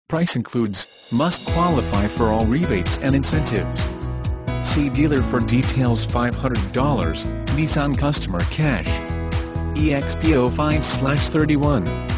Price includes, must qualify for all rebates and incentives. See dealer for details. $500, Nissan Customer Cash. EXP 05/31.